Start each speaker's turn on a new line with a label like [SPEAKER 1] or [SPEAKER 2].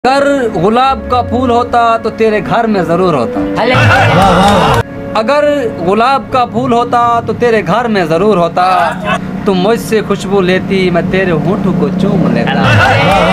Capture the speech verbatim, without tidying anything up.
[SPEAKER 1] अगर गुलाब का फूल होता तो तेरे घर में जरूर होता। अगर गुलाब का फूल होता तो तेरे घर में जरूर होता। तुम मुझसे खुशबू लेती, मैं तेरे होठों को चूम लेता।